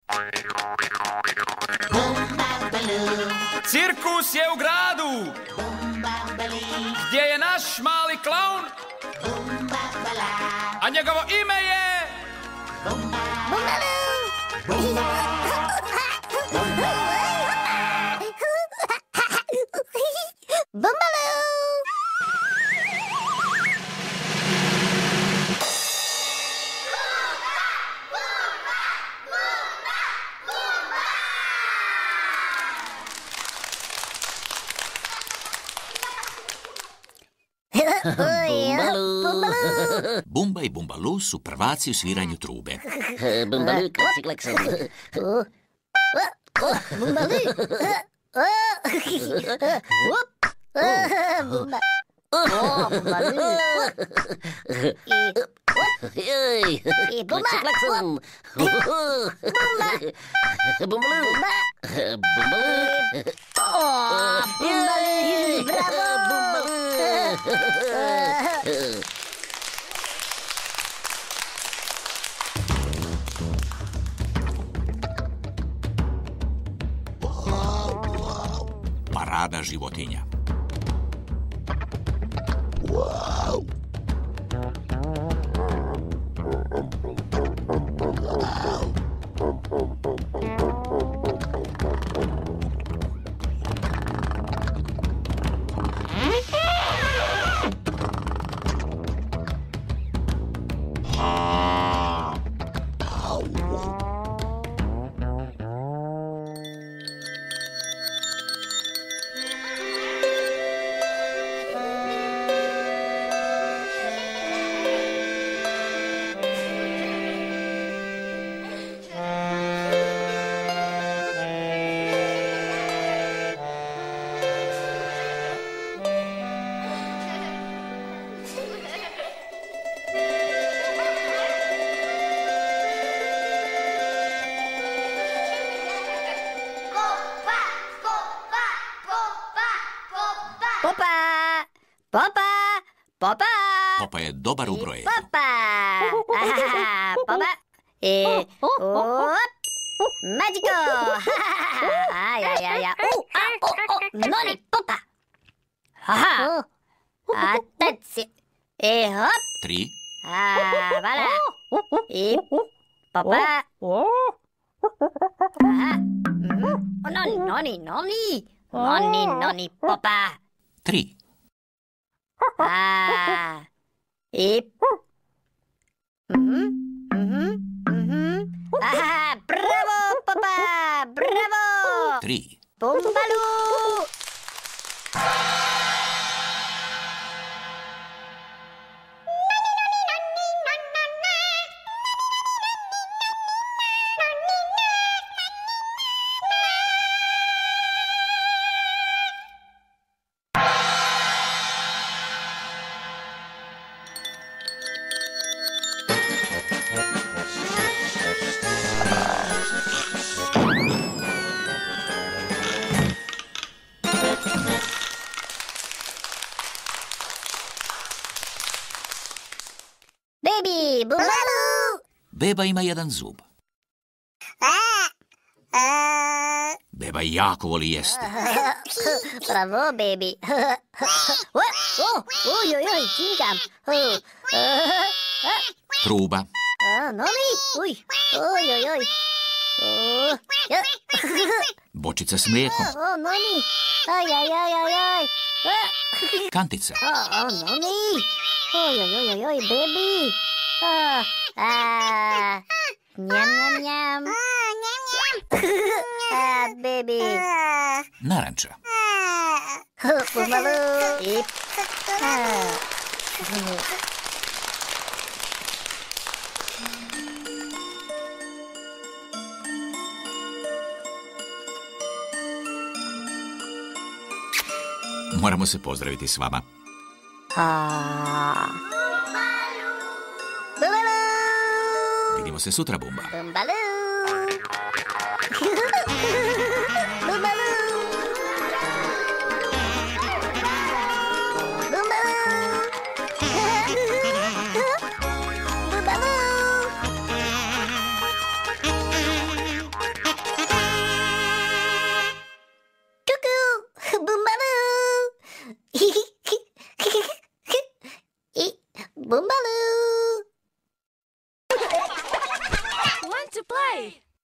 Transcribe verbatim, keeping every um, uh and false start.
Cirkus je u gradu. Gdje je naš mali klaun? A njegovo ime je... Bumba i Bumbalu su prvaci u sviranju trube. Bumbalu, kleksi, kleksom. Bumbalu. Bumba. Bumbalu. I Bumba. Kleksom. Bumba. Bumbalu. Bumbalu. Bumbalu. Bravo. Parada životinja. Popa! Popa! Popa je dobar u brojenju. Popa! Aha, Popa! I... Op! Magico! Aj, aj, aj, aj. U, a, o, o, noni, Popa! Aha! A, teci. I hop! Tri. A, vala! I... Popa! Aha! Noni, noni, noni! Noni, noni, Popa! Tri. Ah, i... Mhm, mhm, mhm. Aha, bravo, Popa, bravo! Tri. Bumbalu! Baby, Bumbalu! Beba ima jedan zub. Beba jako voli jesti. Bravo, baby. Oj, oj, oj, cinkam. Truba. Noni, uj, oj, oj, oj. Bočica s mlijekom. O, noni, aj, aj, aj, aj, aj. Kantica. O, noni, oj, oj, oj, oj, baby. Njam, njam, njam. Ah, baby. Naranča. Bumbalu. I... Moramo se pozdraviti s vama. Bumbalu. Vidimo se sutra, Bumba. Bumbalu. Bumbalu. Bumbalu. Bumbalu. Bumbaloo! Want to play?